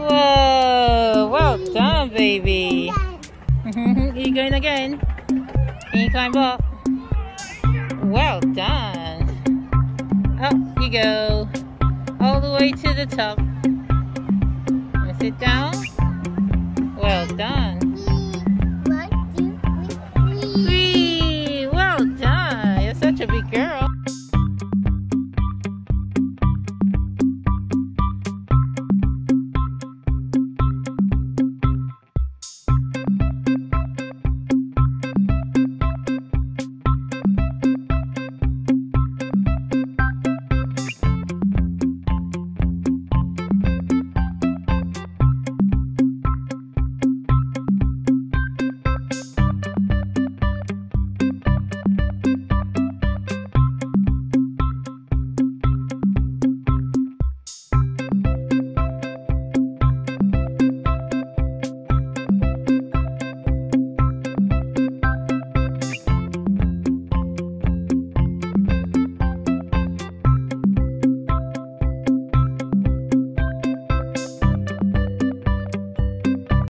Whoa, well done, baby. You going again? Can you climb up? Well done. Up you go. All the way to the top. Sit down. Well done.